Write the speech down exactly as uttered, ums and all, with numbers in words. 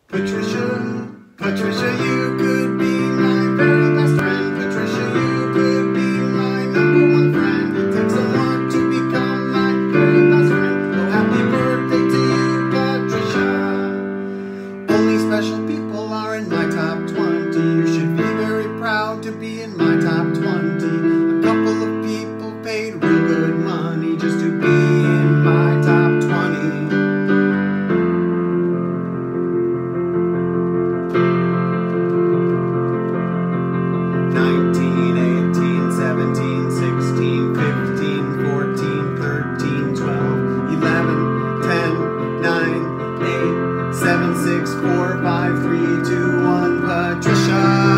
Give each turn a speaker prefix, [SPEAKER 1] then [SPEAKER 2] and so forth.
[SPEAKER 1] Patricia, Patricia, you could be my very best friend. Patricia, you could be my number one friend. It takes a lot to become my very best friend. Oh, happy birthday to you, Patricia. Only special people are in my top twenty. You should be very proud to be in my top twenty. A couple of people paid real good money just to be in my top twenty. nineteen, eighteen, seventeen, sixteen, fifteen, fourteen, thirteen, twelve, eleven, ten, nine, eight, seven, six, four, five, three, two, one, Patricia.